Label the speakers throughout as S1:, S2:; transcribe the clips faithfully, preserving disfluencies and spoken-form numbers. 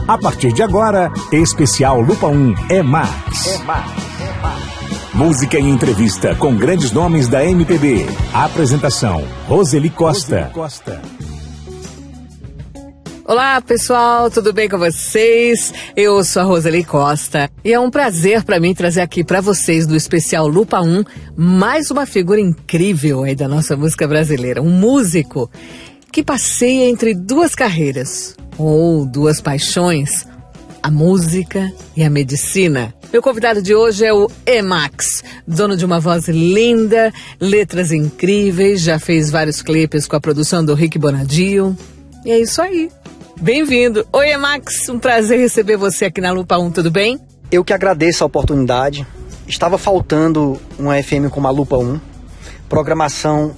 S1: A partir de agora, especial Lupa um é Max. É Max. Música e entrevista com grandes nomes da M P B. Apresentação, Roseli Costa. Costa.
S2: Olá, pessoal, tudo bem com vocês? Eu sou a Roseli Costa e é um prazer para mim trazer aqui para vocês do especial Lupa um mais uma figura incrível aí da nossa música brasileira, um músico que passeia entre duas carreiras ou duas paixões, a música e a medicina. Meu convidado de hoje é o Emax, dono de uma voz linda, letras incríveis, já fez vários clipes com a produção do Rick Bonadio. E é isso aí. Bem-vindo. Oi, Emax, um prazer receber você aqui na Lupa um, tudo bem?
S3: Eu que agradeço a oportunidade. Estava faltando uma F M como a Lupa um, programação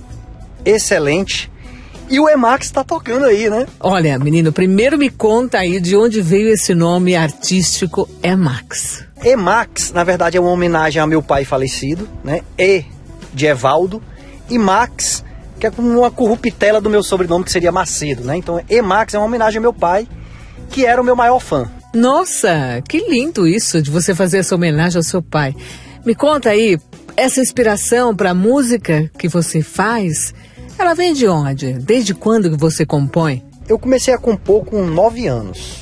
S3: excelente. E o Emax está tocando aí, né?
S2: Olha, menino, primeiro me conta aí de onde veio esse nome artístico Emax.
S3: Emax, na verdade, é uma homenagem ao meu pai falecido, né? E de Evaldo, e Max, que é como uma corruptela do meu sobrenome, que seria Macedo, né? Então, Emax é uma homenagem ao meu pai, que era o meu maior fã.
S2: Nossa, que lindo isso, de você fazer essa homenagem ao seu pai. Me conta aí, essa inspiração para a música que você faz, ela vem de onde? Desde quando que você compõe?
S3: Eu comecei a compor com nove anos.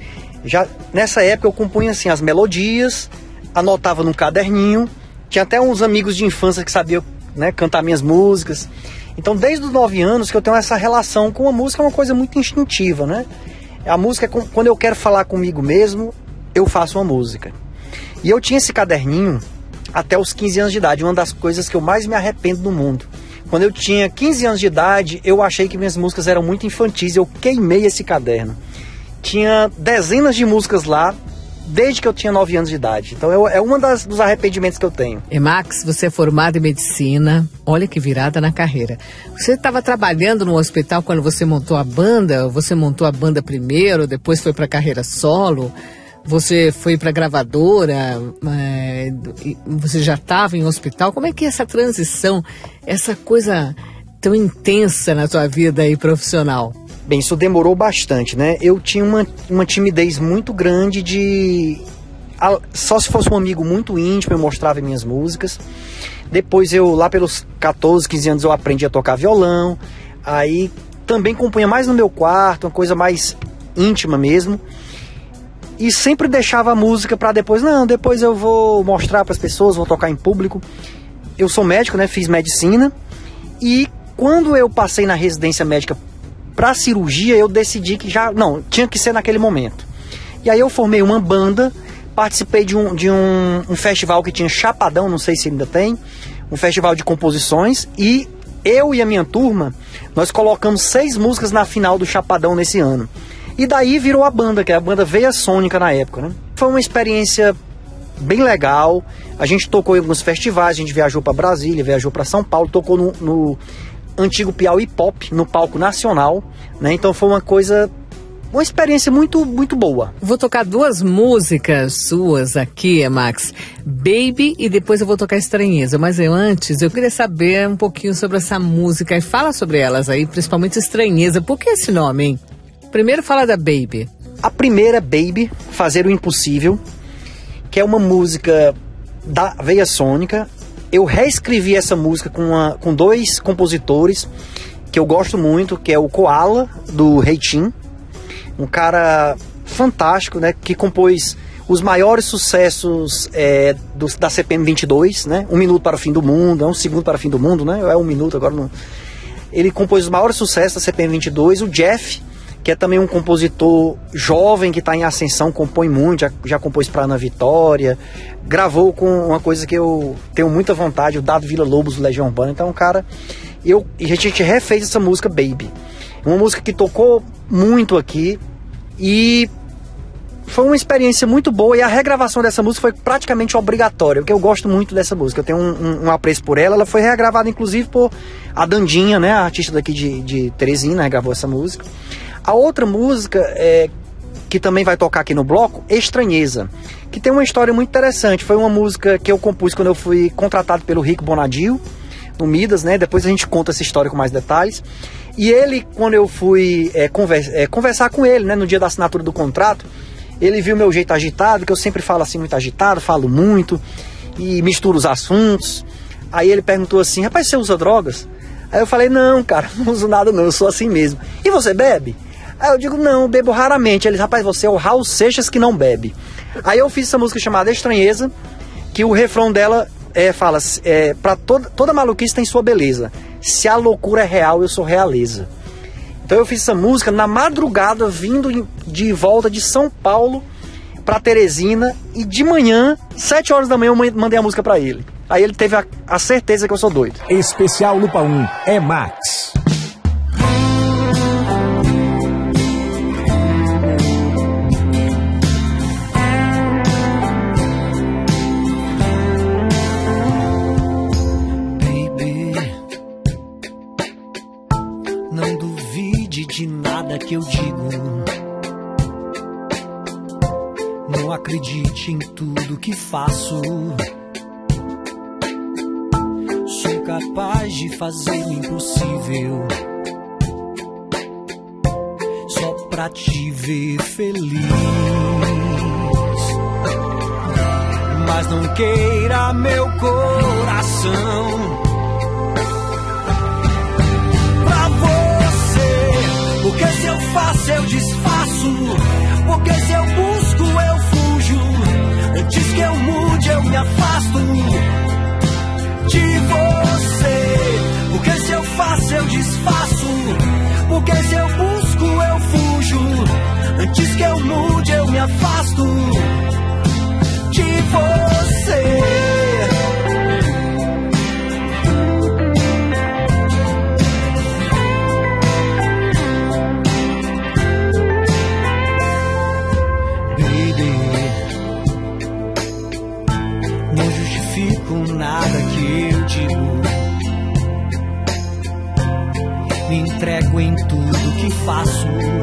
S3: Já nessa época eu compunha assim as melodias, anotava num caderninho, tinha até uns amigos de infância que sabiam, né, cantar minhas músicas. Então desde os nove anos que eu tenho essa relação com a música, é uma coisa muito instintiva, né? A música, é quando eu quero falar comigo mesmo, eu faço uma música. E eu tinha esse caderninho até os quinze anos de idade, uma das coisas que eu mais me arrependo no mundo. Quando eu tinha quinze anos de idade, eu achei que minhas músicas eram muito infantis, eu queimei esse caderno. Tinha dezenas de músicas lá, desde que eu tinha nove anos de idade. Então eu, é um dos arrependimentos que eu tenho.
S2: Emax, você é formado em medicina, olha que virada na carreira. Você estava trabalhando no hospital quando você montou a banda? Você montou a banda primeiro, depois foi para a carreira solo? Você foi para a gravadora? É, você já estava em hospital? Como é que é essa transição, essa coisa tão intensa na sua vida aí profissional?
S3: Bem, isso demorou bastante, né? Eu tinha uma, uma timidez muito grande de... Só se fosse um amigo muito íntimo eu mostrava minhas músicas. Depois eu, lá pelos catorze, quinze anos, eu aprendi a tocar violão. Aí também compunha mais no meu quarto, uma coisa mais íntima mesmo. E sempre deixava a música para depois. Não, depois eu vou mostrar para as pessoas, vou tocar em público. Eu sou médico, né? Fiz medicina. E quando eu passei na residência médica para cirurgia, eu decidi que já... Não, tinha que ser naquele momento. E aí eu formei uma banda, participei de um, de um, um festival que tinha Chapadão, não sei se ainda tem, um festival de composições, e eu e a minha turma, nós colocamos seis músicas na final do Chapadão nesse ano. E daí virou a banda, que é a banda Veia Sônica na época, né? Foi uma experiência bem legal, a gente tocou em alguns festivais, a gente viajou para Brasília, viajou para São Paulo, tocou no... no antigo Piauí Pop, no palco nacional, né? Então foi uma coisa, uma experiência muito, muito boa.
S2: Vou tocar duas músicas suas aqui, Emax, Baby e depois eu vou tocar Estranheza, mas eu, antes eu queria saber um pouquinho sobre essa música e fala sobre elas aí, principalmente Estranheza. Por que esse nome, hein? Primeiro fala da Baby.
S3: A primeira é Baby, Fazer o Impossível, que é uma música da Veia Sônica. Eu reescrevi essa música com, uma, com dois compositores que eu gosto muito, que é o Koala, do Reitinho, um cara fantástico, né, que compôs os maiores sucessos é, do, da C P M vinte e dois, né, Um Minuto para o Fim do Mundo, é um segundo para o fim do mundo, né, é um minuto agora. Não. Ele compôs os maiores sucessos da C P M vinte e dois, o Jeff, que é também um compositor jovem que está em ascensão, compõe muito, já, já compôs para Ana Vitória, gravou com uma coisa que eu tenho muita vontade, o Dado Villa-Lobos do Legião Urbana. Então, cara, eu, a gente refez essa música Baby, uma música que tocou muito aqui e foi uma experiência muito boa, e a regravação dessa música foi praticamente obrigatória, porque eu gosto muito dessa música, eu tenho um, um, um apreço por ela. Ela foi regravada inclusive por a Dandinha, né, a artista daqui de, de Teresina, regravou essa música. A outra música, é, que também vai tocar aqui no bloco, Estranheza, que tem uma história muito interessante. Foi uma música que eu compus quando eu fui contratado pelo Rick Bonadio, no Midas, né? Depois a gente conta essa história com mais detalhes. E ele, quando eu fui é, conversa, é, conversar com ele, né, no dia da assinatura do contrato, Ele viu meu jeito agitado, que eu sempre falo assim muito agitado, falo muito e misturo os assuntos. Aí ele perguntou assim, rapaz, você usa drogas? Aí eu falei, não, cara, não uso nada não, eu sou assim mesmo. E você bebe? Aí eu digo, não, eu bebo raramente. Ele, rapaz, você é o Raul Seixas que não bebe. Aí eu fiz essa música chamada Estranheza, que o refrão dela é, fala, é, pra toda, toda maluquice tem sua beleza. Se a loucura é real, eu sou realeza. Então eu fiz essa música na madrugada, vindo de volta de São Paulo pra Teresina, e de manhã, sete horas da manhã, eu mandei a música pra ele. Aí ele teve a, a certeza que eu sou doido.
S1: Especial Lupa um é Max.
S4: De nada que eu digo, não acredite em tudo que faço. Sou capaz de fazer o impossível só pra te ver feliz. Mas não queira meu coração. Porque se eu faço, eu desfaço. Porque se eu busco, eu fujo. Antes que eu mude, eu me afasto de você. Porque se eu faço, eu desfaço. Porque se eu busco, eu fujo. Antes que eu mude, eu me afasto de você. Nada que eu digo, me entrego em tudo que faço.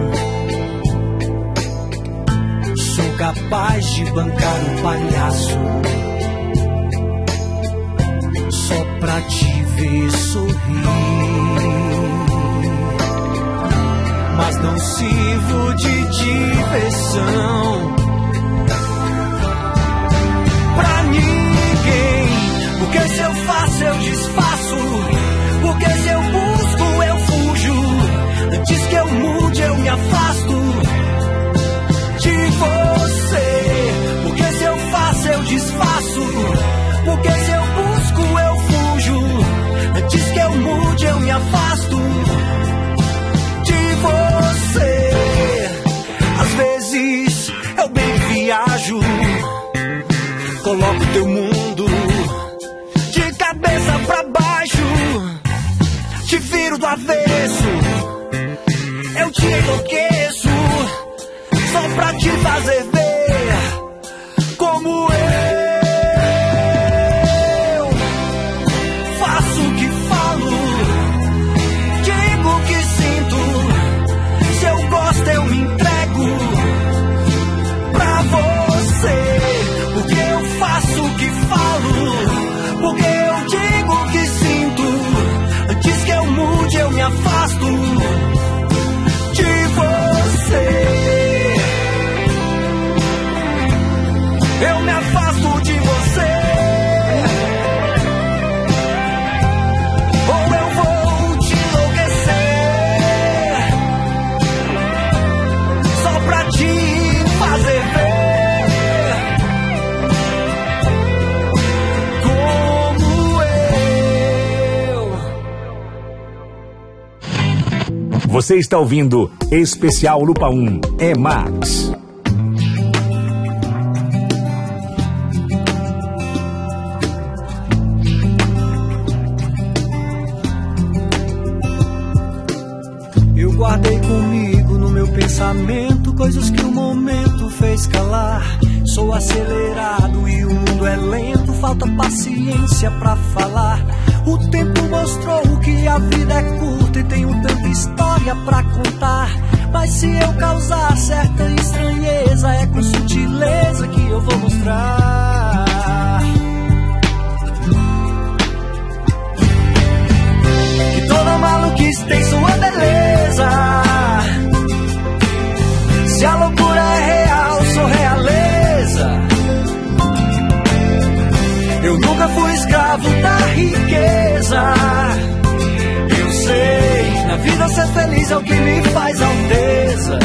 S4: Sou capaz de bancar um palhaço só pra te ver sorrir. Mas não sirvo de diversão pra ninguém. Porque se eu faço, eu desfaço. Porque se eu busco, eu fujo. Antes que eu mude, eu me afasto de você. Porque se eu faço, eu desfaço. Porque se eu busco, eu fujo. Antes que eu mude, eu me afasto de você. Às vezes eu bem viajo, coloco teu mundo cabeça pra baixo, te viro do avesso, eu te enlouqueço, só pra te fazer ver como eu faço o que falo, digo o que sinto, se eu gosto eu me entrego pra você, porque eu faço o que falo, porque eu me afasto de você. Eu me afasto de você. Ou eu vou te enlouquecer só pra te fazer ver.
S1: Você está ouvindo Especial Lupa um é Max.
S4: Eu guardei comigo no meu pensamento coisas que o momento fez calar. Sou acelerado e o mundo é lento, falta paciência pra falar. O tempo mostrou que a vida é curta e tenho tanta história pra contar. Mas se eu causar certa estranheza, é com sutileza que eu vou mostrar que toda maluquice tem sua beleza. Se a loucura é real, sou nunca fui escravo da riqueza. Eu sei, na vida ser feliz é o que me faz alteza.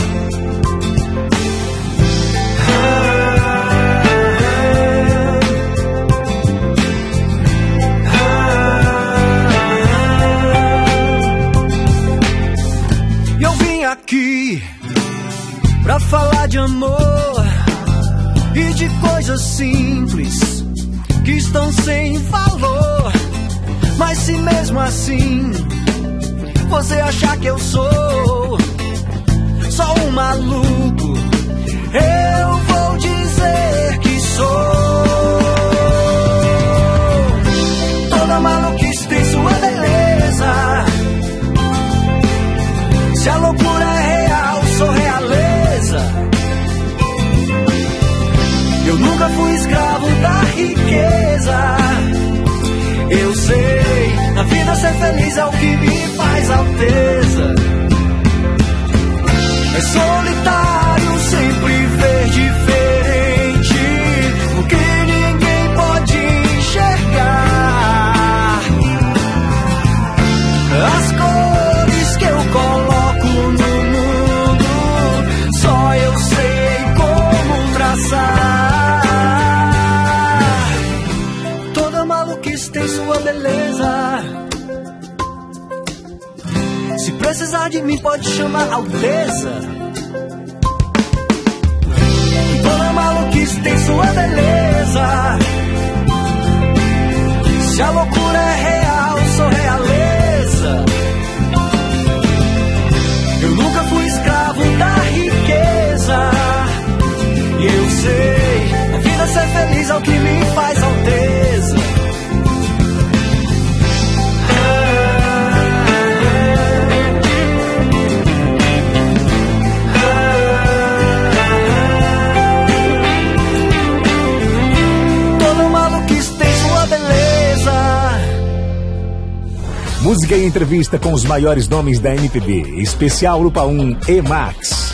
S4: E eu vim aqui pra falar de amor e de coisas simples que estão sem valor. Mas se mesmo assim você achar que eu sou só um maluco, eu vou dizer que sou. Toda maluquice tem sua beleza. Se a loucura é real, sou realeza. Eu nunca fui escravo da riqueza. Eu sei, na vida ser feliz é o que me faz alteza. É solitário sempre ver diferente o que ninguém pode enxergar. As cores que eu coloco no mundo, só eu sei como traçar. Toda maluquice tem sua beleza. Se precisar de mim pode chamar Alteza. Toda maluquice tem sua beleza. Se a loucura é real, sou realeza. Eu nunca fui escravo da riqueza. E eu sei, a vida ser feliz é o que me faz alteza.
S1: Música e entrevista com os maiores nomes da M P B. Especial Lupa um E-Max.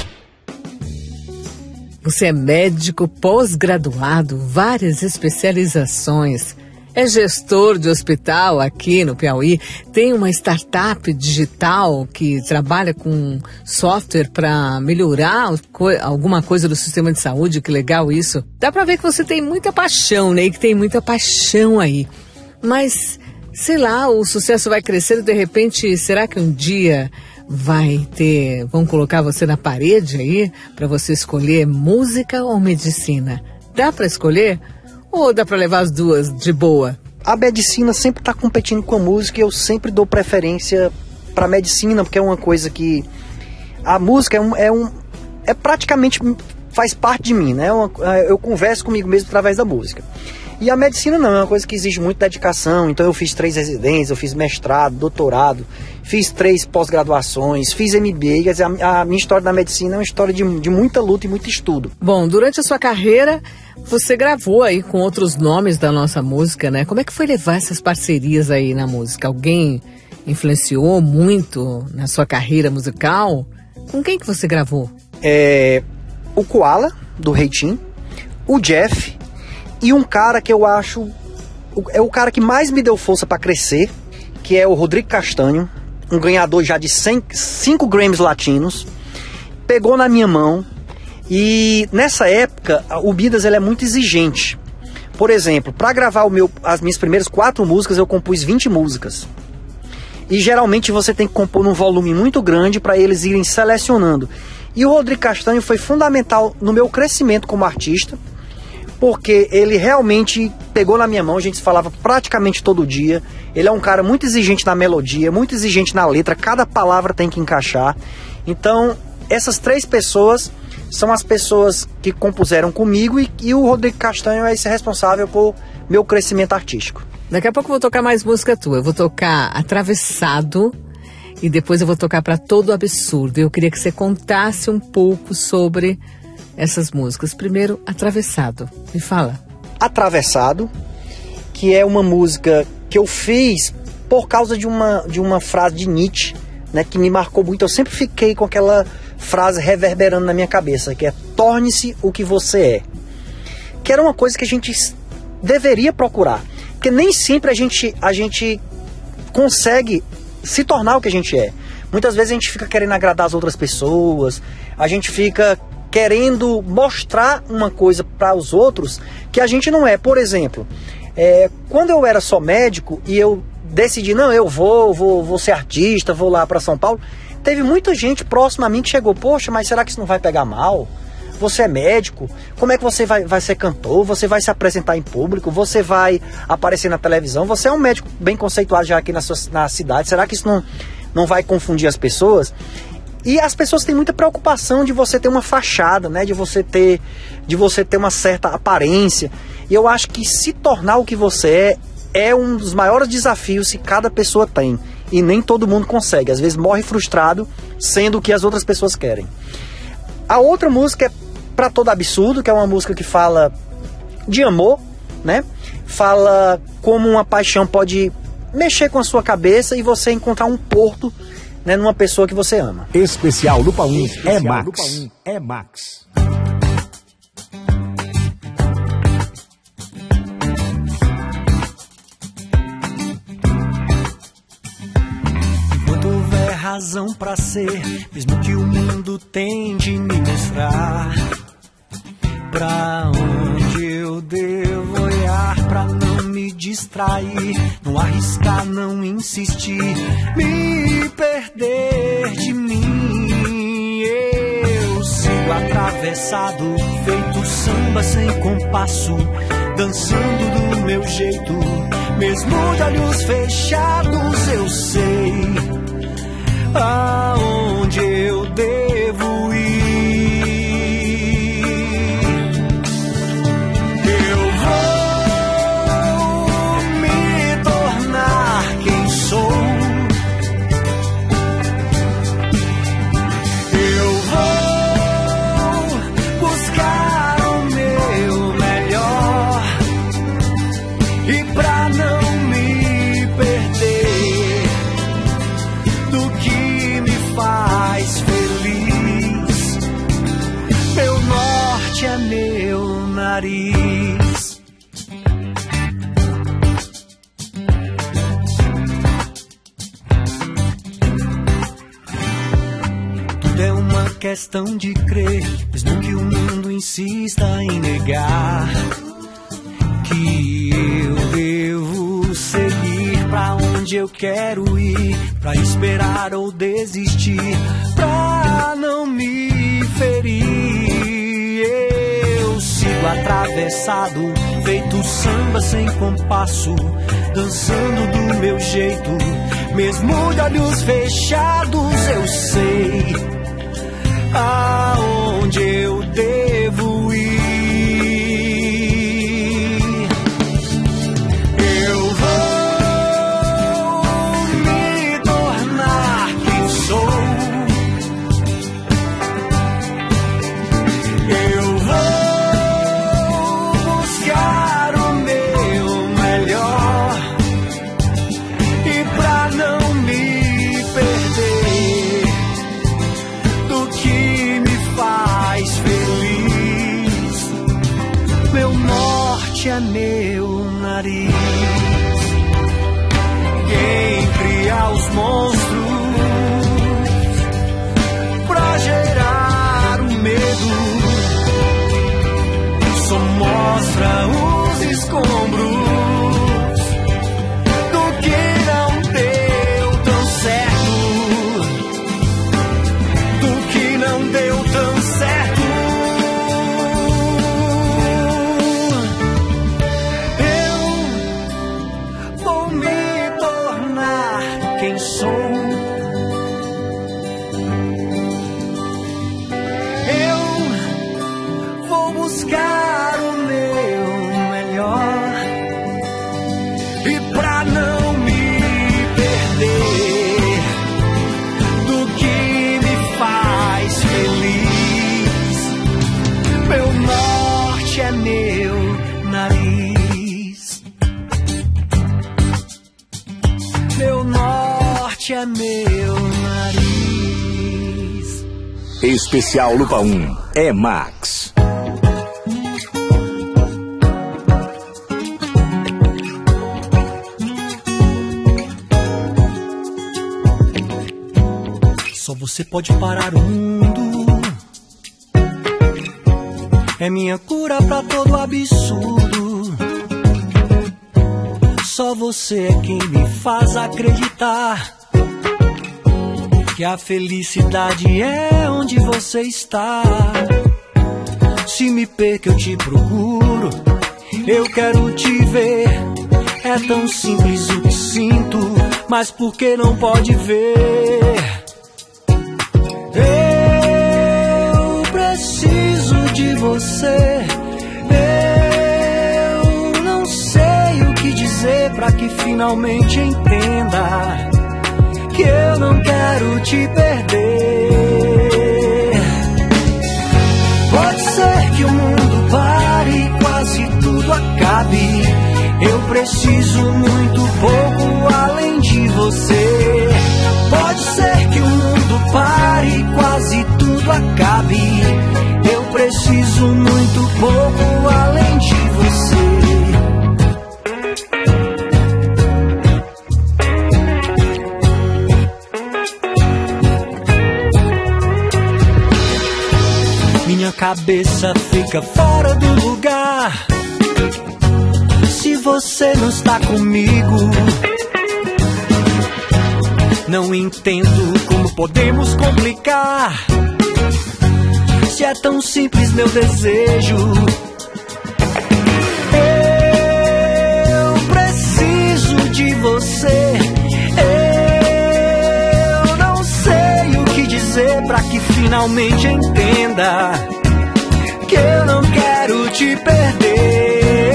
S2: Você é médico pós-graduado, várias especializações. É gestor de hospital aqui no Piauí. Tem uma startup digital que trabalha com software para melhorar alguma coisa do sistema de saúde. Que legal isso. Dá para ver que você tem muita paixão, né? E que tem muita paixão aí. Mas, sei lá, o sucesso vai crescendo, de repente, será que um dia vai ter, vão colocar você na parede aí para você escolher música ou medicina? Dá para escolher? Ou dá para levar as duas de boa?
S3: A medicina sempre está competindo com a música e eu sempre dou preferência para medicina, porque é uma coisa que a música é um, é um é praticamente faz parte de mim, né? É uma, eu converso comigo mesmo através da música. E a medicina não, é uma coisa que exige muita dedicação. Então eu fiz três residências, eu fiz mestrado, doutorado, fiz três pós-graduações, fiz M B A. Quer dizer, a, a minha história da medicina é uma história de, de muita luta e muito estudo.
S2: Bom, durante a sua carreira, você gravou aí com outros nomes da nossa música, né? Como é que foi levar essas parcerias aí na música? Alguém influenciou muito na sua carreira musical? Com quem que você gravou?
S3: É, o Koala, do Reitinho, o Jeff... E um cara que eu acho é o cara que mais me deu força para crescer, que é o Rodrigo Castanho, um ganhador já de cinco Grammys latinos. Pegou na minha mão e nessa época o Midas ele é muito exigente. Por exemplo, para gravar o meu, as minhas primeiras quatro músicas eu compus vinte músicas. E geralmente você tem que compor num volume muito grande para eles irem selecionando. E o Rodrigo Castanho foi fundamental no meu crescimento como artista, porque ele realmente pegou na minha mão, a gente se falava praticamente todo dia. Ele é um cara muito exigente na melodia, muito exigente na letra, cada palavra tem que encaixar. Então, essas três pessoas são as pessoas que compuseram comigo e, e o Rodrigo Castanho é esse responsável por meu crescimento artístico.
S2: Daqui a pouco eu vou tocar mais música tua, eu vou tocar Atravessado e depois eu vou tocar Pra Todo Absurdo. Eu queria que você contasse um pouco sobre essas músicas. Primeiro, Atravessado. Me fala.
S3: Atravessado, que é uma música que eu fiz por causa de uma, de uma frase de Nietzsche, né, que me marcou muito. Eu sempre fiquei com aquela frase reverberando na minha cabeça, que é: torne-se o que você é. Que era uma coisa que a gente deveria procurar. Porque nem sempre a gente, a gente consegue se tornar o que a gente é. Muitas vezes a gente fica querendo agradar as outras pessoas, a gente fica querendo mostrar uma coisa para os outros que a gente não é. Por exemplo, é, quando eu era só médico e eu decidi, não, eu vou, vou, vou ser artista, vou lá para São Paulo, teve muita gente próxima a mim que chegou, poxa, mas será que isso não vai pegar mal? Você é médico, como é que você vai, vai ser cantor? Você vai se apresentar em público? Você vai aparecer na televisão? Você é um médico bem conceituado já aqui na, sua, na cidade. Será que isso não, não vai confundir as pessoas? E as pessoas têm muita preocupação de você ter uma fachada, né? De você ter, de você ter uma certa aparência. E eu acho que se tornar o que você é, é um dos maiores desafios que cada pessoa tem. E nem todo mundo consegue. Às vezes morre frustrado sendo o que as outras pessoas querem. A outra música é Pra Todo Absurdo, que é uma música que fala de amor, né? Fala como uma paixão pode mexer com a sua cabeça e você encontrar um porto, né, numa pessoa que você ama.
S1: Especial Lupa um é Max. Lupa um é Max.
S4: Enquanto houver razão pra ser, mesmo que o mundo tente me mostrar pra onde eu devo olhar, pra não me distrair, não arriscar, não insistir, me perder de mim. Eu sigo atravessado, feito samba sem compasso, dançando do meu jeito, mesmo de olhos fechados. Eu sei aonde eu devo ir. Nariz. Tudo é uma questão de crer, mesmo que o mundo insista em negar que eu devo seguir pra onde eu quero ir, pra esperar ou desistir, pra não me ferir. Sigo atravessado, feito samba sem compasso, dançando do meu jeito, mesmo de olhos fechados. Eu sei aonde eu devo ir. Eu vou me tornar quem sou. Eu vou é meu nariz. Quem cria os monstros pra gerar o medo só mostra os escombros do que não deu tão certo, do que não deu tão certo. Quem sou? Eu vou buscar o meu melhor, e pra não me perder do que me faz feliz, meu norte é meu nariz. Meu norte é meu nariz.
S1: Especial Lupa um é Max.
S4: você pode parar o mundo. É minha cura pra todo absurdo. Só você é quem me faz acreditar que a felicidade é onde você está. Se me perco eu te procuro, eu quero te ver. É tão simples o que sinto, mas por que não pode ver? Eu preciso de você. Eu não sei o que dizer pra que finalmente entenda que eu não quero te perder. Pode ser que o mundo pare e quase tudo acabe. Eu preciso muito pouco além de você. Pode ser que o mundo pare e quase tudo acabe. Eu preciso muito pouco além de você. Minha cabeça fica fora do lugar se você não está comigo. Não entendo como podemos complicar, se é tão simples meu desejo. Eu preciso de você. Eu não sei o que dizer pra que finalmente entenda que eu não quero te perder.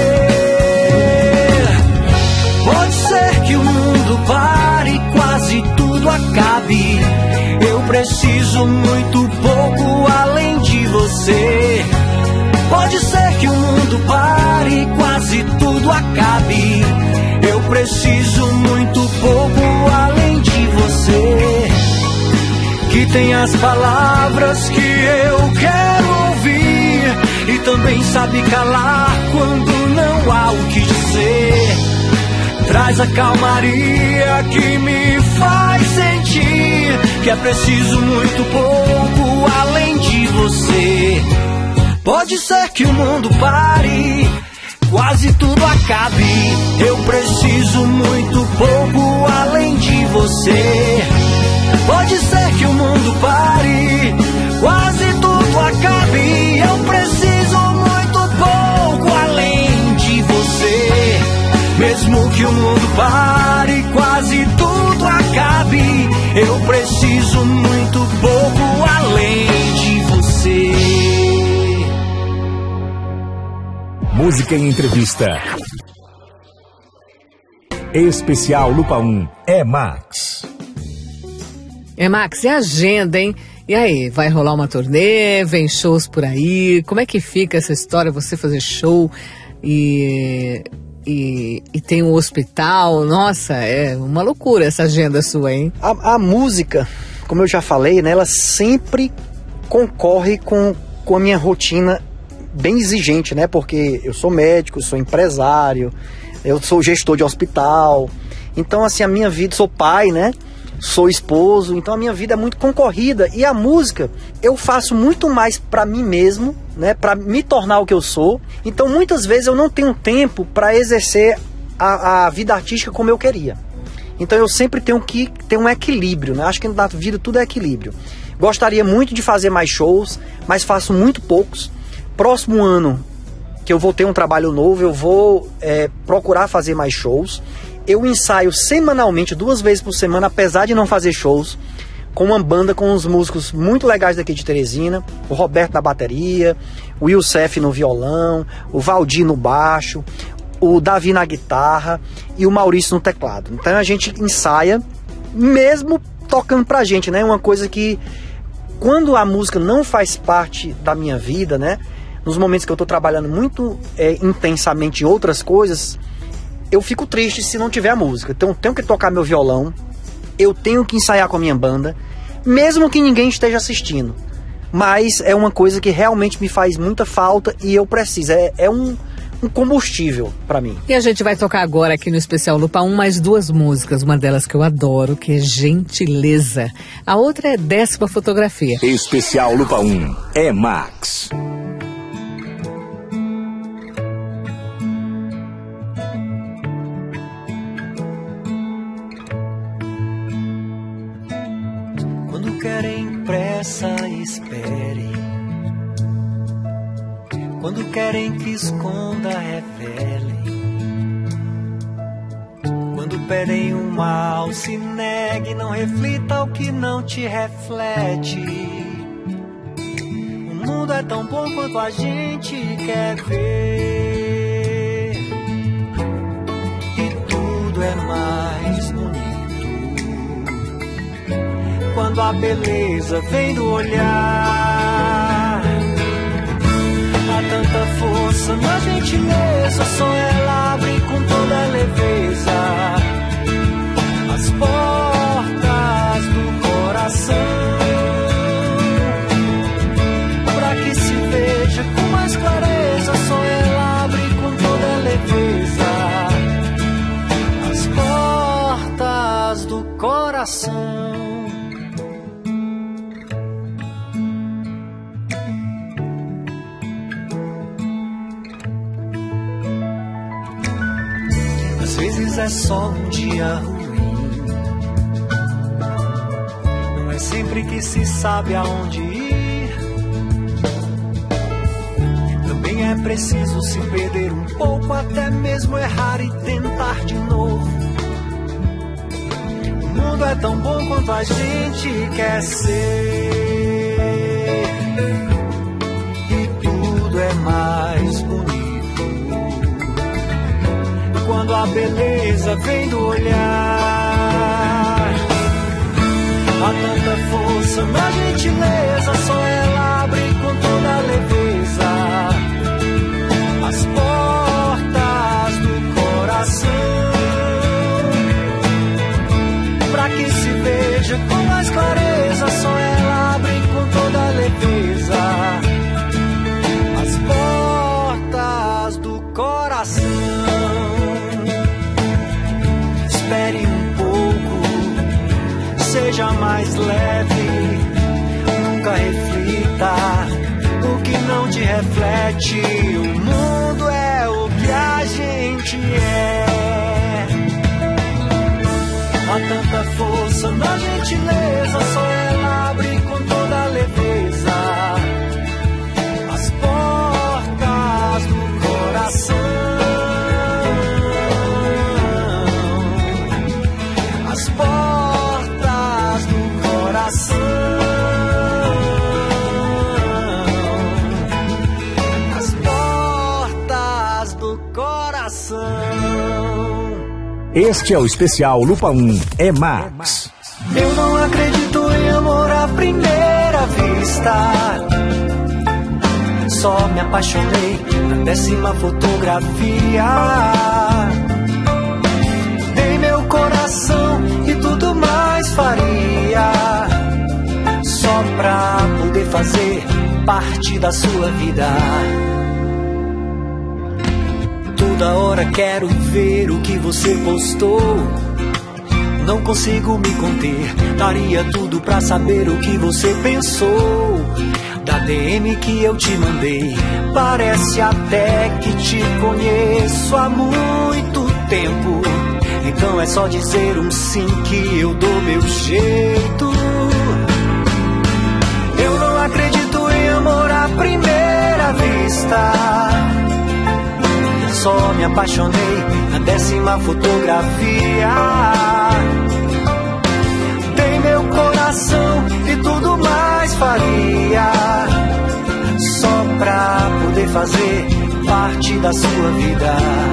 S4: Pode ser que o mundo pare e quase tudo acabe. Eu preciso muito pouco além de você. Pode ser que o mundo pare e quase tudo acabe. Eu preciso muito pouco além de você. Que tem as palavras que eu quero ouvir e também sabe calar quando não há o que dizer. Traz a calmaria que me faz sentir que é preciso muito pouco além de você. Pode ser que o mundo pare, quase tudo acabe. Eu preciso muito pouco além de você. Pode ser que o mundo pare, quase tudo acabe. Eu preciso muito pouco além de você. Mesmo que o mundo pare, quase tudo acabe. Eu preciso muito pouco além de você.
S1: Música em entrevista. Especial Lupa um é Max.
S2: É, Max, e a agenda, hein? E aí, vai rolar uma turnê? Vem shows por aí? Como é que fica essa história, você fazer show e... E, e tem um hospital? Nossa, é uma loucura essa agenda sua, hein?
S3: A, a música, como eu já falei, né, ela sempre concorre com, com a minha rotina bem exigente, né? Porque eu sou médico, sou empresário, eu sou gestor de hospital. Então, assim, a minha vida, sou pai, né? Sou esposo, então a minha vida é muito concorrida. E a música, eu faço muito mais pra mim mesmo, né? Pra me tornar o que eu sou. Então, muitas vezes eu não tenho tempo pra exercer a, a vida artística como eu queria. Então, eu sempre tenho que ter um equilíbrio, né? Acho que na vida tudo é equilíbrio. Gostaria muito de fazer mais shows, mas faço muito poucos. Próximo ano, que eu vou ter um trabalho novo, eu vou é, procurar fazer mais shows. Eu ensaio semanalmente, duas vezes por semana, apesar de não fazer shows, com uma banda com uns músicos muito legais daqui de Teresina, o Roberto na bateria, o Youssef no violão, o Valdir no baixo, o Davi na guitarra e o Maurício no teclado. Então a gente ensaia, mesmo tocando pra gente, né? Uma coisa que, quando a música não faz parte da minha vida, né? Nos momentos que eu tô trabalhando muito é, intensamente em outras coisas, eu fico triste se não tiver a música. Então eu tenho que tocar meu violão, eu tenho que ensaiar com a minha banda, mesmo que ninguém esteja assistindo. Mas é uma coisa que realmente me faz muita falta e eu preciso. É, é um, um combustível para mim.
S2: E a gente vai tocar agora aqui no Especial Lupa um mais duas músicas, uma delas que eu adoro, que é Gentileza. A outra é Décima Fotografia.
S1: Especial Lupa um é Max.
S4: Quando querem pressa, espere. Quando querem que esconda, revele. Quando pedem o mal, se negue, não reflita o que não te reflete. O mundo é tão bom quanto a gente quer ver. E tudo é mais bonito quando a beleza vem do olhar. Há tanta força na gentileza, só ela abre com toda leveza as portas do coração, pra que se veja com mais clareza. Só ela abre com toda leveza as portas do coração. Às vezes é só um dia ruim, não é sempre que se sabe aonde ir. Também é preciso se perder um pouco, até mesmo errar e tentar de novo. O mundo é tão bom quanto a gente quer ser, e tudo é mais bonito quando a beleza vem do olhar. Há tanta força na gentileza, só ela abre com toda leveza as portas do coração, pra que se veja com mais clareza. Só ela abre com toda leveza as portas do coração. Espere um pouco, seja mais leve, nunca reflita o que não te reflete. O mundo é o que a gente é. Há tanta força na gentileza, só ela abre com toda leveza as portas do coração. As portas do coração, as portas do coração.
S1: Este é o Especial Lupa um é Max.
S4: Eu não acredito em amor à primeira vista, só me apaixonei na décima fotografia. Dei meu coração e tudo mais faria, só pra poder fazer parte da sua vida. Toda hora quero ver o que você postou, não consigo me conter, daria tudo pra saber o que você pensou da D M que eu te mandei. Parece até que te conheço há muito tempo, então é só dizer um sim que eu dou meu jeito. Eu não acredito em amor à primeira vista, só me apaixonei na décima fotografia. Dei meu coração e tudo mais faria, só pra poder fazer parte da sua vida.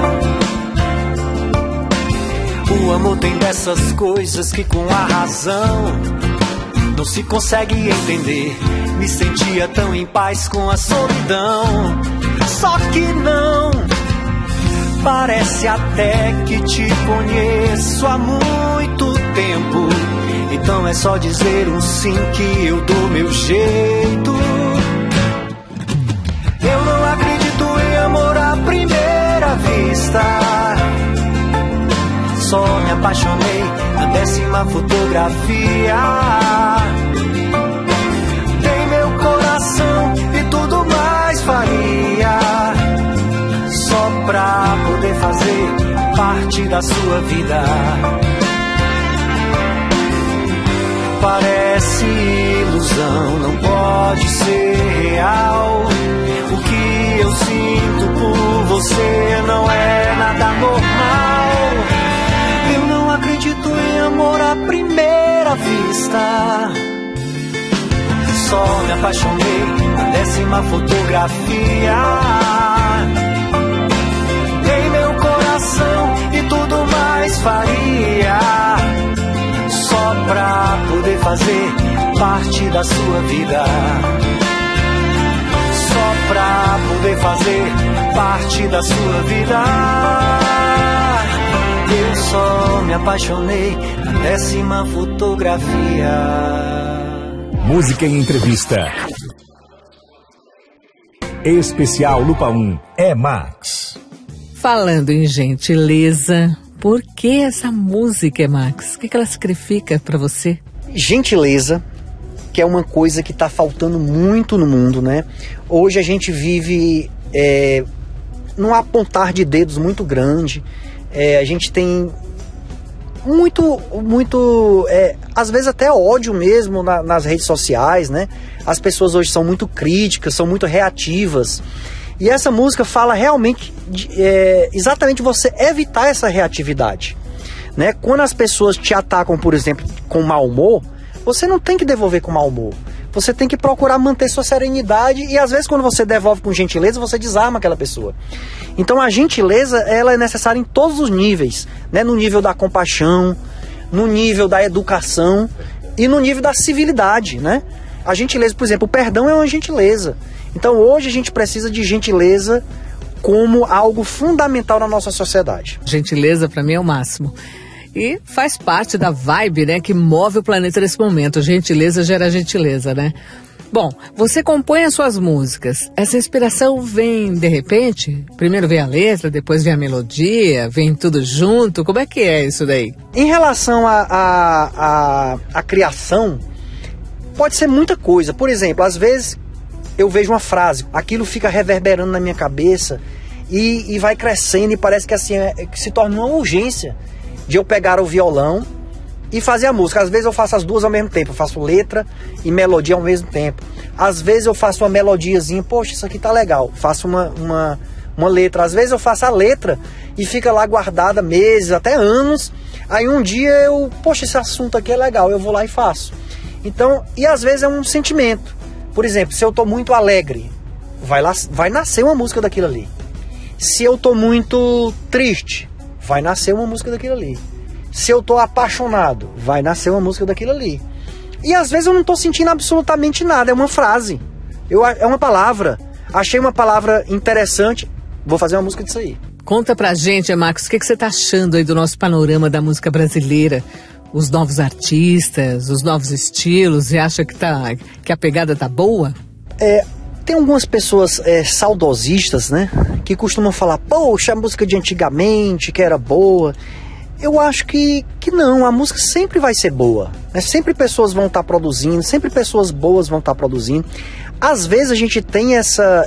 S4: O amor tem dessas coisas que com a razão não se consegue entender. Me sentia tão em paz com a solidão, só que não. Parece até que te conheço há muito tempo, então é só dizer um sim que eu dou meu jeito. Eu não acredito em amor à primeira vista. Só me apaixonei na décima fotografia. Dei meu coração e tudo mais faria, só pra poder fazer parte da sua vida. Parece ilusão, não pode ser real. O que eu sinto por você não é nada normal. Eu não acredito em amor à primeira vista. Só me apaixonei na décima fotografia. Dei meu coração e tudo mais faria, só pra poder fazer parte da sua vida. Só pra poder fazer parte da sua vida. Eu só me apaixonei na décima fotografia.
S1: Música em entrevista. Especial Lupa um é Max.
S2: Falando em gentileza, por que essa música é Max? O que, que ela significa para você?
S3: Gentileza, que é uma coisa que está faltando muito no mundo, né? Hoje a gente vive é, num apontar de dedos muito grande. É, a gente tem muito, muito é, às vezes até ódio mesmo na, nas redes sociais, né? As pessoas hoje são muito críticas, são muito reativas. E essa música fala realmente de, é, exatamente você evitar essa reatividade, né? Quando as pessoas te atacam, por exemplo, com mau humor, você não tem que devolver com mau humor. Você tem que procurar manter sua serenidade e às vezes quando você devolve com gentileza, você desarma aquela pessoa. Então a gentileza, ela é necessária em todos os níveis, né? No nível da compaixão, no nível da educação e no nível da civilidade, né? A gentileza, por exemplo, o perdão é uma gentileza. Então hoje a gente precisa de gentileza como algo fundamental na nossa sociedade.
S2: Gentileza para mim é o máximo. E faz parte da vibe, né, que move o planeta nesse momento. Gentileza gera gentileza, né? Bom, você compõe as suas músicas. Essa inspiração vem de repente? Primeiro vem a letra, depois vem a melodia, vem tudo junto? Como é que é isso daí?
S3: Em relação à a, a, a, a criação, pode ser muita coisa. Por exemplo, às vezes eu vejo uma frase, aquilo fica reverberando na minha cabeça e, e vai crescendo e parece que assim é, que se torna uma urgência de eu pegar o violão e fazer a música. Às vezes eu faço as duas ao mesmo tempo, eu faço letra e melodia ao mesmo tempo. Às vezes eu faço uma melodiazinha, poxa, isso aqui tá legal, faço uma, uma, uma letra. Às vezes eu faço a letra e fica lá guardada meses, até anos. Aí um dia eu, poxa, esse assunto aqui é legal, eu vou lá e faço. Então, e às vezes é um sentimento. Por exemplo, se eu tô muito alegre, vai, lá, vai nascer uma música daquilo ali. Se eu tô muito triste, vai nascer uma música daquilo ali. Se eu tô apaixonado, vai nascer uma música daquilo ali. E às vezes eu não tô sentindo absolutamente nada, é uma frase, eu, é uma palavra. Achei uma palavra interessante, vou fazer uma música disso aí.
S2: Conta pra gente, Max, o que, que você tá achando aí do nosso panorama da música brasileira? Os novos artistas, os novos estilos, você acha que, tá, que a pegada tá boa?
S3: É... Tem algumas pessoas é, saudosistas, né, que costumam falar, poxa, a música de antigamente, que era boa. Eu acho que, que não, a música sempre vai ser boa, né? Sempre pessoas vão estar produzindo, sempre pessoas boas vão estar produzindo. Às vezes a gente tem essa,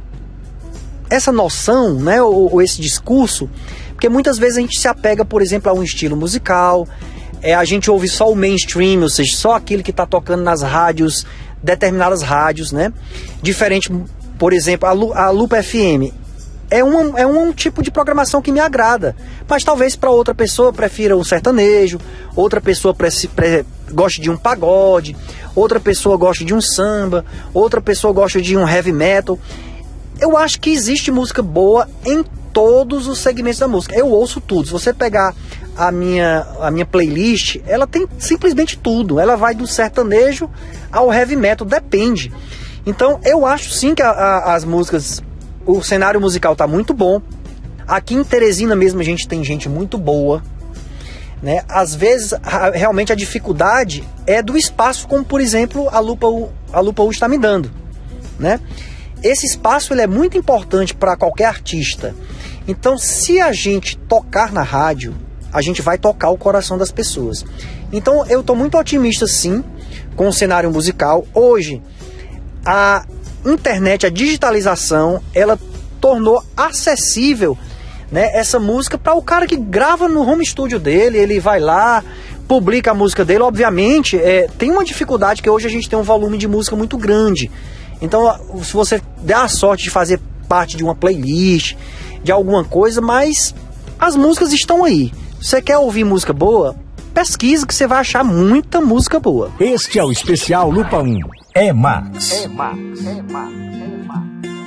S3: essa noção, né, ou, ou esse discurso, porque muitas vezes a gente se apega, por exemplo, a um estilo musical, é, a gente ouve só o mainstream, ou seja, só aquilo que está tocando nas rádios, determinadas rádios, né? Diferente, por exemplo, a, Lu, a Lupa F M é um, é um tipo de programação que me agrada, mas talvez para outra pessoa prefira o sertanejo, outra pessoa pre, pre, goste de um pagode, outra pessoa gosta de um samba, outra pessoa gosta de um heavy metal. Eu acho que existe música boa em todos os segmentos da música. Eu ouço tudo. Se você pegar a minha, a minha playlist, ela tem simplesmente tudo. Ela vai do sertanejo ao heavy metal, depende. Então eu acho sim que a, a, as músicas, o cenário musical tá muito bom. Aqui em Teresina mesmo a gente tem gente muito boa, né? Às vezes a, realmente a dificuldade é do espaço, como por exemplo a Lupa, a Lupa U está me dando, né? Esse espaço ele é muito importante para qualquer artista. Então, se a gente tocar na rádio, a gente vai tocar o coração das pessoas. Então, eu estou muito otimista, sim, com o cenário musical. Hoje, a internet, a digitalização, ela tornou acessível, né, essa música para o cara que grava no home studio dele. Ele vai lá, publica a música dele. Obviamente, é, tem uma dificuldade que hoje a gente tem um volume de música muito grande. Então, se você der a sorte de fazer parte de uma playlist, de alguma coisa, mas as músicas estão aí. Você quer ouvir música boa? Pesquisa que você vai achar muita música boa.
S1: Este é o especial Lupa um. É Max. É Max. É Max. É Max.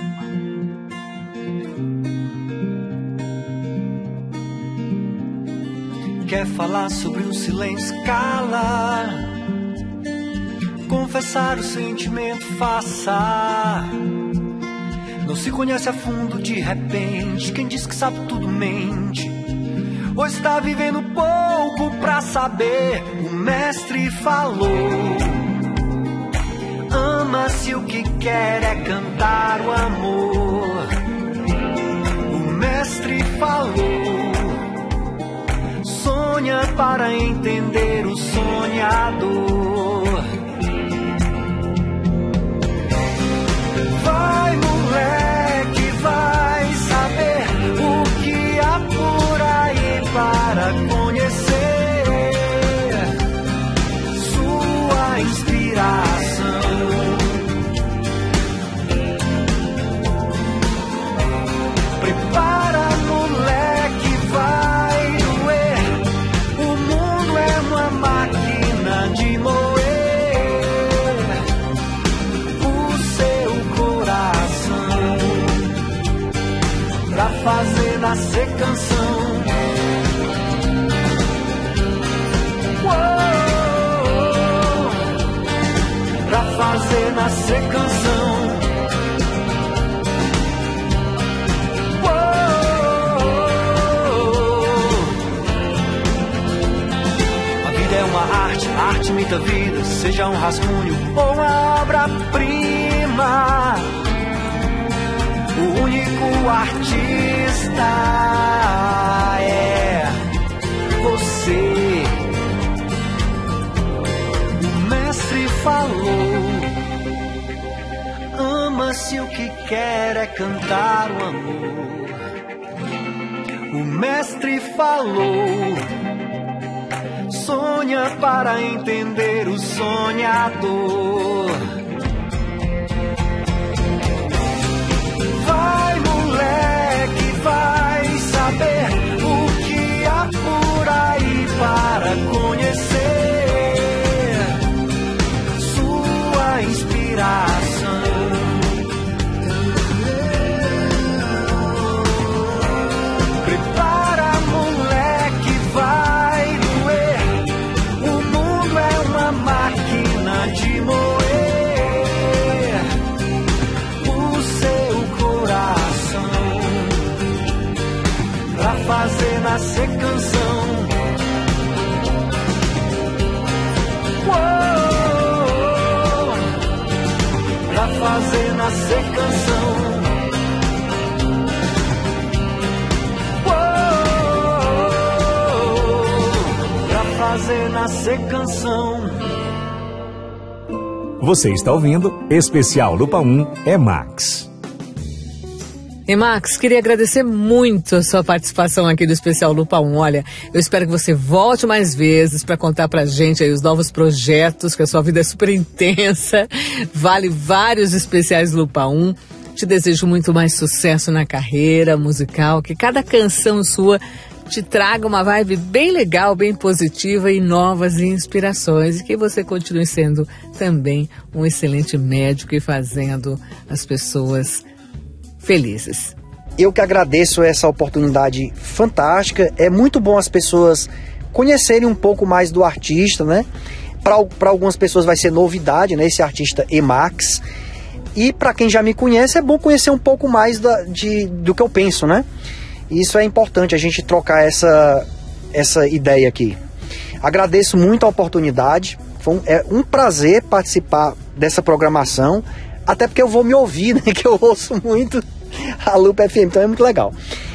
S4: Quer falar sobre o silêncio, cala. Confessar o sentimento, faça. Não se conhece a fundo de repente. Quem diz que sabe tudo mente. Ou está vivendo pouco pra saber. O mestre falou: ama-se, o que quer é cantar o amor. O mestre falou: sonha para entender o sonhador. Vai, moleque, vai saber o que há por aí para conhecer sua inspiração. Prepara, moleque, vai doer. O mundo é uma máquina de moer pra fazer nascer canção. Uou, pra fazer nascer canção. Uou, a vida é uma arte, a arte imita a vida, seja um rascunho ou uma obra-prima. O único artista é você. O mestre falou: ama-se, o que quer é cantar o amor. O mestre falou: sonha para entender o sonhador. Vai, moleque, vai saber o que há por aí para conhecer sua inspiração. Prepara, moleque, vai doer. O mundo é uma máquina de moer pra fazer nascer canção. Uou, pra fazer nascer canção. Uou, pra fazer nascer canção.
S1: Você está ouvindo Especial Lupa um é Max.
S2: E Max, queria agradecer muito a sua participação aqui do Especial Lupa um. Olha, eu espero que você volte mais vezes para contar pra gente aí os novos projetos, que a sua vida é super intensa, vale vários especiais Lupa um. Te desejo muito mais sucesso na carreira musical, que cada canção sua te traga uma vibe bem legal, bem positiva e novas inspirações, e que você continue sendo também um excelente médico e fazendo as pessoas felizes.
S3: Eu que agradeço essa oportunidade fantástica. É muito bom as pessoas conhecerem um pouco mais do artista, né? Para algumas pessoas vai ser novidade, né? Esse artista Emax. E para quem já me conhece, é bom conhecer um pouco mais da, de, do que eu penso, né? E isso é importante, a gente trocar essa, essa ideia aqui. Agradeço muito a oportunidade. Foi um, é um prazer participar dessa programação. Até porque eu vou me ouvir, né? Que eu ouço muito a Lupa F M, então é muito legal.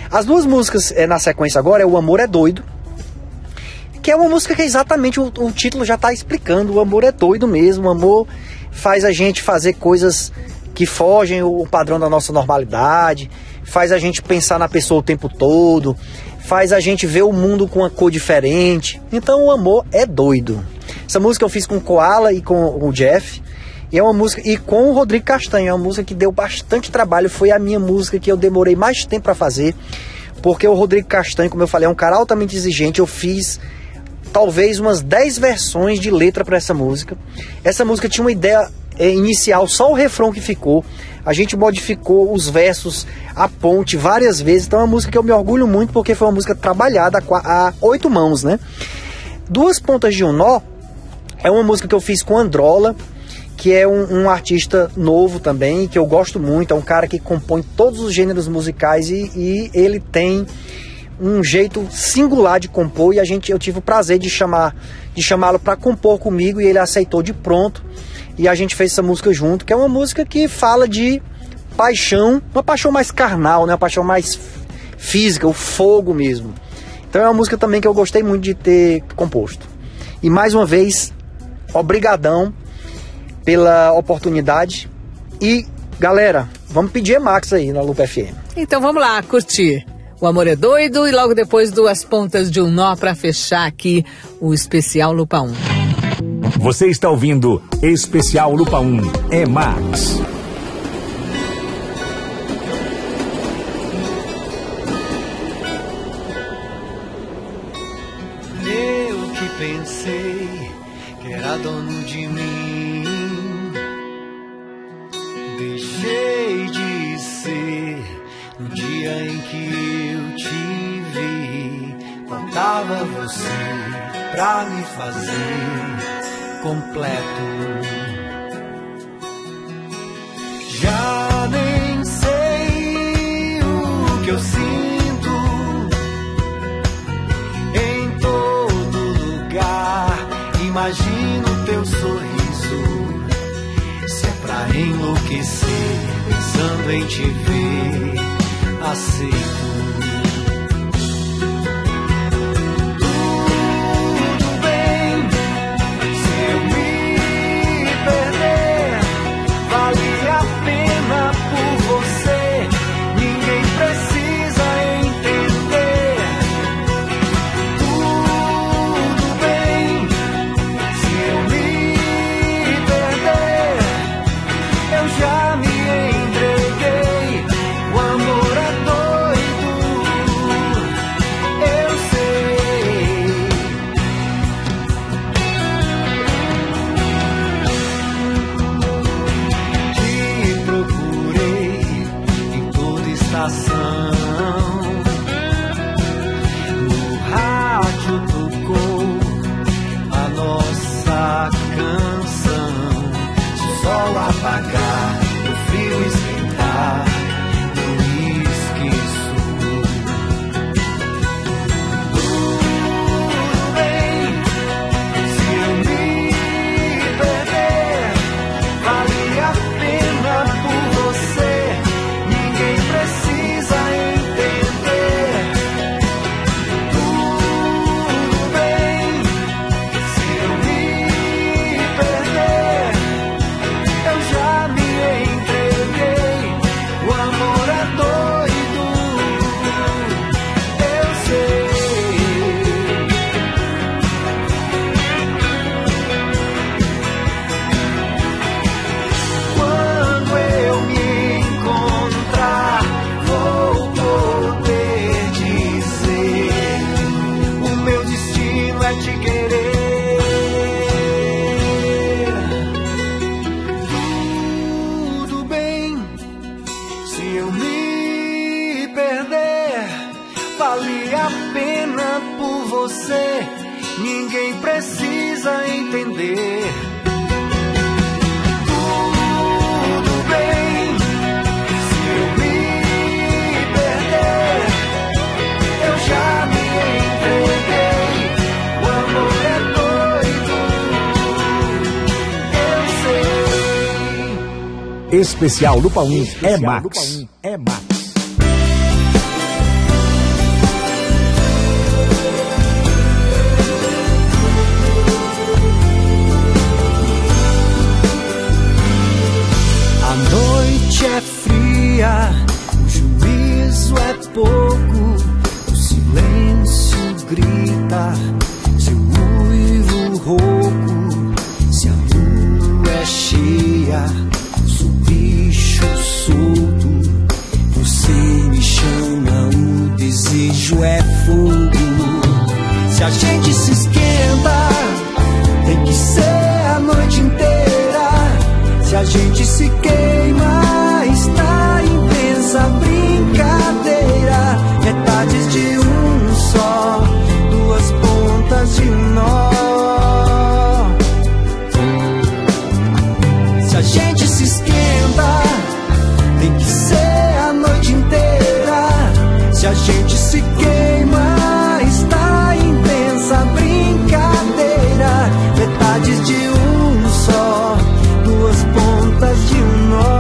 S3: As duas músicas é, na sequência agora é O Amor é Doido, que é uma música que é exatamente, o, o título já está explicando, o amor é doido mesmo, o amor faz a gente fazer coisas que fogem o padrão da nossa normalidade, faz a gente pensar na pessoa o tempo todo, faz a gente ver o mundo com uma cor diferente. Então o amor é doido. Essa música eu fiz com o Koala e com o Jeff, e é uma música, e com o Rodrigo Castanho, é uma música que deu bastante trabalho, foi a minha música que eu demorei mais tempo para fazer, porque o Rodrigo Castanho, como eu falei, é um cara altamente exigente. Eu fiz talvez umas dez versões de letra para essa música. Essa música tinha uma ideia é, inicial, só o refrão que ficou. A gente modificou os versos, a ponte várias vezes. Então é uma música que eu me orgulho muito, porque foi uma música trabalhada a, a oito mãos, né? Duas Pontas de um Nó é uma música que eu fiz com Androla, que é um, um artista novo também, que eu gosto muito. É um cara que compõe todos os gêneros musicais e, e ele tem um jeito singular de compor, e a gente, eu tive o prazer de chamar de chamá-lo para compor comigo, e ele aceitou de pronto, e a gente fez essa música junto, que é uma música que fala de paixão, uma paixão mais carnal, né? Uma paixão mais física, o fogo mesmo. Então é uma música também que eu gostei muito de ter composto. E mais uma vez, obrigadão pela oportunidade, e galera, vamos pedir Emax aí na Lupa F M.
S2: Então vamos lá, curtir O Amor é Doido, e logo depois Duas Pontas de um Nó para fechar aqui o Especial Lupa um.
S1: Você está ouvindo Especial Lupa um, Emax.
S4: Eu que pensei que era dono de mim, deixei de ser no dia em que eu te vi. Faltava você pra me fazer completo. Já nem sei o que eu sinto em todo lugar. Imagino teu sorriso, se é pra enlouquecer pensando em te ver, aceito. Tudo bem, se eu me perder, vale a pena por você. Ninguém precisa entender. Tudo bem, se eu me perder, eu já me entreguei. O amor é doido, eu sei. Te procurei em toda estação, no rádio tocou a nossa canção. Se o sol apagar, o frio esquentar, não esqueço. Tudo bem, se eu me perder, vale a pena por você. Ninguém precisa entender. Tudo bem, se eu me perder, eu já me entreguei. O amor é doido, eu sei. Quando eu me encontrar, vou poder dizer: o meu destino é te querer. Tudo bem, se eu me perder, vale a pena por você. Ninguém precisa entender. Tudo bem, se eu me perder, eu já me entreguei. O amor é doido, eu sei.
S1: Especial Lupa um, Emax.
S4: é fria, o juízo é pouco, o silêncio grita, seu uivo rouco, se a lua é cheia, sou bicho solto, você me chama, o desejo é fogo. Se a gente se esquenta, tem que ser a noite inteira. Se a gente se queima, está intensa brincadeira. Metades de um só, duas pontas de um nó. Se a gente se esquenta, tem que ser a noite inteira. Se a gente se queima, está intensa brincadeira. Metades de um só, duas pontas de um nó.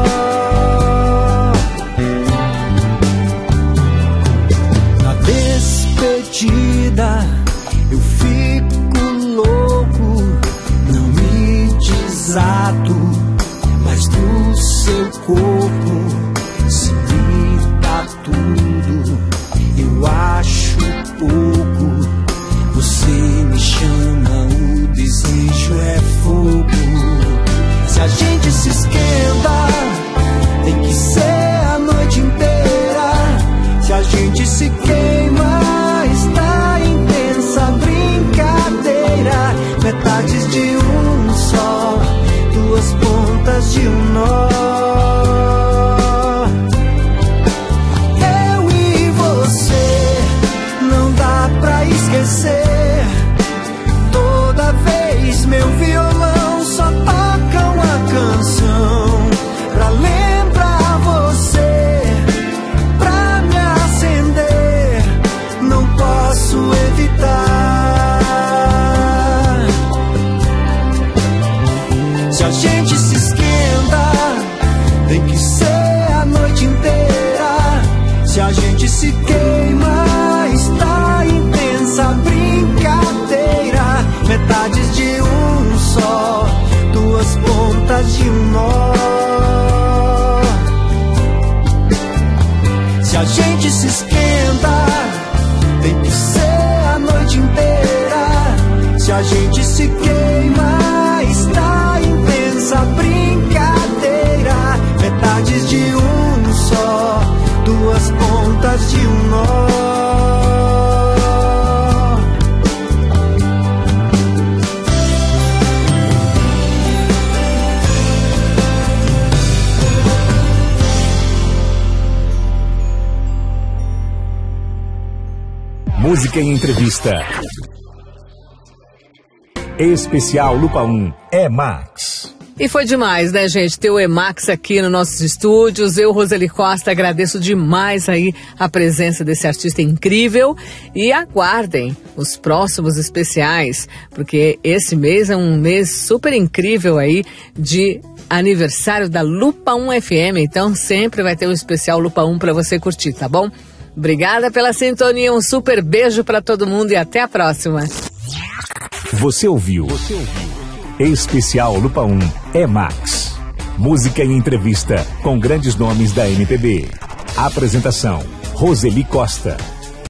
S4: Na despedida eu fico louco, não me desato, mas do seu corpo se grita tudo. Eu acho pouco, você me chama, o desejo é fogo. Se a gente se esquenta, tem que ser a noite inteira. Se a gente se queima, está intensa brincadeira. Metades de um só, duas pontas de um nó. Eu e você, não dá pra esquecer. Toda vez meu violão só toca uma canção pra lembrar você, pra me acender, não posso evitar. Se a gente se esquenta, tem que ser a noite inteira. Se a gente se queima, está intensa brincadeira. Metades de um só, duas pontas de um nó. Se a gente se esquenta, tem que ser a noite inteira. Se a gente se queima, está intensa brincadeira. Metades de um só, duas pontas de um nó.
S1: Música em entrevista. Especial Lupa um Emax.
S2: E foi demais, né, gente, ter o Emax aqui nos nossos estúdios. Eu, Roseli Costa, agradeço demais aí a presença desse artista incrível. E aguardem os próximos especiais, porque esse mês é um mês super incrível aí de aniversário da Lupa um F M. Então sempre vai ter um especial Lupa um para você curtir, tá bom? Obrigada pela sintonia, um super beijo para todo mundo e até a próxima.
S1: Você ouviu? Você ouviu? Especial Lupa um Emax. Música em entrevista com grandes nomes da M P B. Apresentação: Roseli Costa.